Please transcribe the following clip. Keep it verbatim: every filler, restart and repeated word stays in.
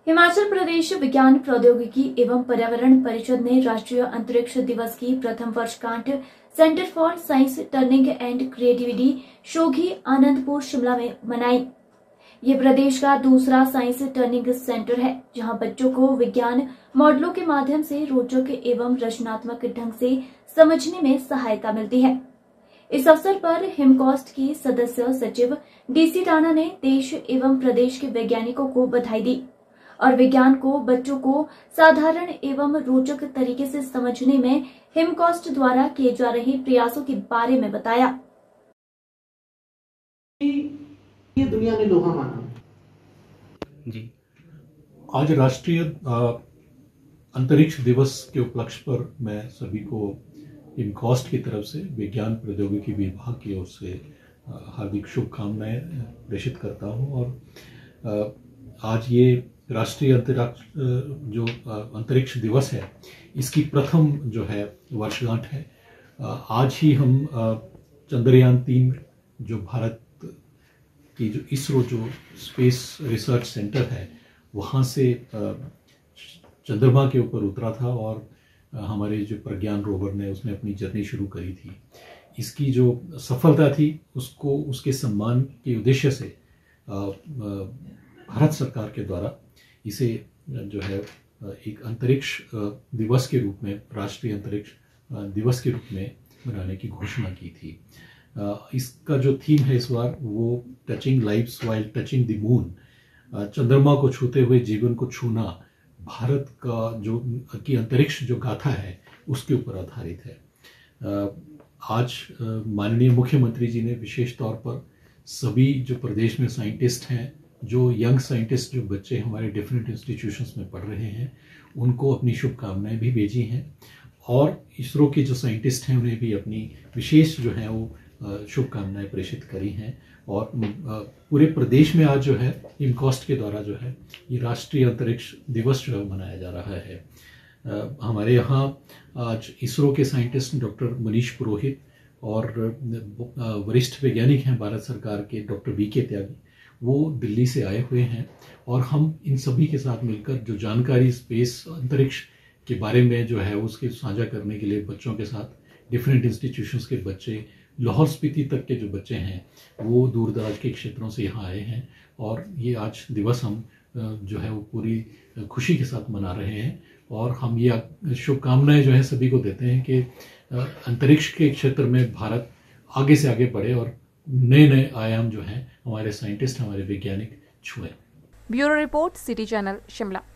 हिमाचल प्रदेश विज्ञान प्रौद्योगिकी एवं पर्यावरण परिषद ने राष्ट्रीय अंतरिक्ष दिवस की प्रथम वर्षगांठ centre for science turning and creativity Shoghi Anandpur Shimla में मनाई। ये प्रदेश का दूसरा साइंस टर्निंग सेंटर है, जहां बच्चों को विज्ञान मॉडलों के माध्यम से रोचक एवं रचनात्मक ढंग से समझने में सहायता मिलती है। इस अवसर पर हिमकॉस्ट की सदस्य सचिव डीसी टाना ने देश एवं प्रदेश के वैज्ञानिकों को बधाई दी और विज्ञान को बच्चों को साधारण एवं रोचक तरीके से समझने में हिमकॉस्ट द्वारा किए जा रहे प्रयासों के बारे में बताया। ये दुनिया ने लोहा माना जी। आज राष्ट्रीय अंतरिक्ष दिवस के उपलक्ष्य पर मैं सभी को हिमकॉस्ट की तरफ से विज्ञान प्रौद्योगिकी विभाग की ओर से हार्दिक शुभकामनाएं प्रेषित करता हूं। और आज ये राष्ट्रीय अंतरिक्ष जो अंतरिक्ष दिवस है, इसकी प्रथम जो है वर्षगांठ है। आज ही हम चंद्रयान तीन जो भारत की जो इसरो जो स्पेस रिसर्च सेंटर है, वहाँ से चंद्रमा के ऊपर उतरा था और हमारे जो प्रज्ञान रोवर ने उसने अपनी जर्नी शुरू करी थी। इसकी जो सफलता थी उसको उसके सम्मान के उद्देश्य से भारत सरकार के द्वारा इसे जो है एक अंतरिक्ष दिवस के रूप में, राष्ट्रीय अंतरिक्ष दिवस के रूप में मनाने की घोषणा की थी। इसका जो थीम है इस बार वो touching lives while touching the moon, चंद्रमा को छूते हुए जीवन को छूना, भारत का जो की अंतरिक्ष जो गाथा है उसके ऊपर आधारित है। आज माननीय मुख्यमंत्री जी ने विशेष तौर पर सभी जो प्रदेश में साइंटिस्ट हैं, जो यंग साइंटिस्ट जो बच्चे हमारे डिफरेंट इंस्टीट्यूशंस में पढ़ रहे हैं, उनको अपनी शुभकामनाएं भी भेजी हैं और इसरो के जो साइंटिस्ट हैं उन्हें भी अपनी विशेष जो है वो शुभकामनाएं प्रेषित करी हैं। और पूरे प्रदेश में आज जो है हिमकॉस्ट के द्वारा जो है ये राष्ट्रीय अंतरिक्ष दिवस जो है मनाया जा रहा है। हमारे यहाँ आज इसरो के साइंटिस्ट डॉक्टर मनीष पुरोहित और वरिष्ठ वैज्ञानिक हैं भारत सरकार के डॉक्टर वी के त्यागी, वो दिल्ली से आए हुए हैं और हम इन सभी के साथ मिलकर जो जानकारी स्पेस अंतरिक्ष के बारे में जो है उसके साझा करने के लिए बच्चों के साथ डिफरेंट इंस्टीट्यूशंस के बच्चे, लाहौल स्पीति तक के जो बच्चे हैं वो दूर दराज के क्षेत्रों से यहाँ आए हैं और ये आज दिवस हम जो है वो पूरी खुशी के साथ मना रहे हैं। और हम ये शुभकामनाएं जो है सभी को देते हैं कि अंतरिक्ष के क्षेत्र में भारत आगे से आगे बढ़े और नए नए आयाम जो हैं हमारे साइंटिस्ट, हमारे वैज्ञानिक छुएं। Bureau report, city channel, Shimla.